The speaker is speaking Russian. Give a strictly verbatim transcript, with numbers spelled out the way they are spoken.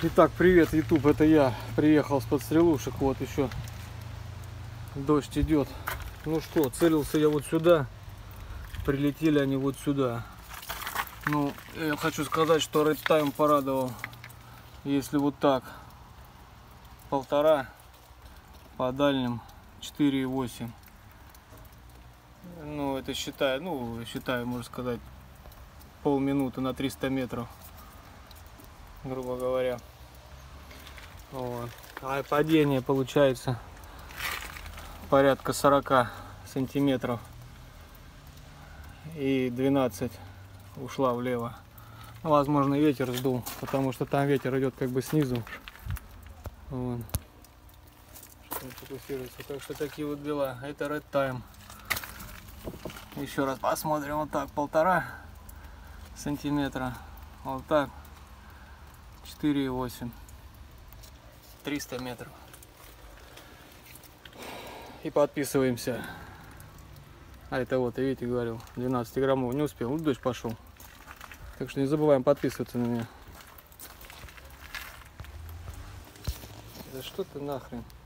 Итак, привет, YouTube, это я приехал с подстрелушек, вот еще дождь идет. Ну что, целился я вот сюда, прилетели они вот сюда. Ну, я хочу сказать, что Red Time порадовал. Если вот так, полтора, по дальним четыре и восемь. Ну, это считаю, ну, считаю, можно сказать, полминуты на триста метров, грубо говоря. Вот. А падение получается порядка сорока сантиметров, и двенадцать ушла влево. Ну, возможно, ветер сдул, потому что там ветер идет как бы снизу. Вот. Фокусируется. Так что такие вот дела. Это Red Time. Еще раз посмотрим. Вот так, полтора сантиметра. Вот так, четыре и восемь. триста метров. И подписываемся. А это вот, я видите, говорил, двенадцать граммов. Не успел, вот дождь пошел. Так что не забываем подписываться на меня. Да что ты нахрен?